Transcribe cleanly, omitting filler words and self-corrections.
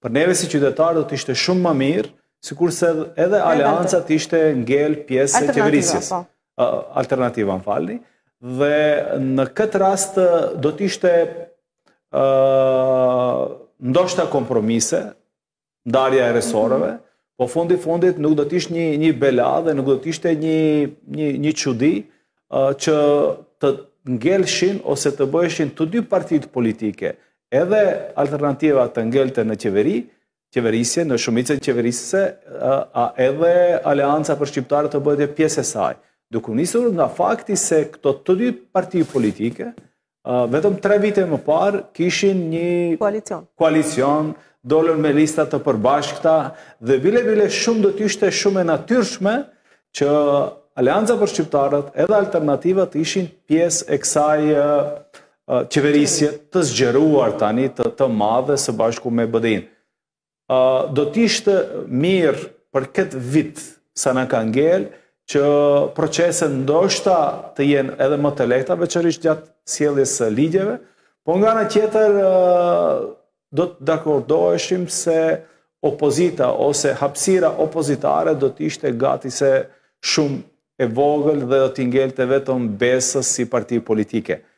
për neve si qytetarë do të ishte shumë më mirë, sikurse edhe aleanca të ishte ngel pjesë e qeverisjes. Alternativa, më falni. Dhe në këtë rast do të ishte ndoshta kompromise, ndarja e resoreve, po fundit nuk do të ishte një bela dhe nuk do të ishte një çudi që të ngelshin ose të bëheshin të dy partitë politike, edhe alternativa të ngelte në qeverisje, në shumicën qeverisëse, edhe aleanca për shqiptarët të bëhet pjesë e saj. Duke nisur nga fakti se këto të dy parti politike, vetëm 3 vite më parë, kishin një koalicion, dolën me lista të përbashkëta, dhe bile shumë do t'ishte shumë e natyrshme që Aleanca për Shqiptarët edhe alternativat ishin pjesë e kësaj qeverisje të zgjeruar tani të madhe së bashku me BDI-n. Do t'ishte mirë për këtë vit sa në ka ngel që proceset ndoshta të jenë edhe më të lehta, veçërisht gjatë sjelljes së ligjeve, po nga ana tjetër do të dakordoheshim se opozita ose hapësira opozitare do t'ishte gati se shumë e vogël dhe do t'i ngelte vetëm besës si parti politike.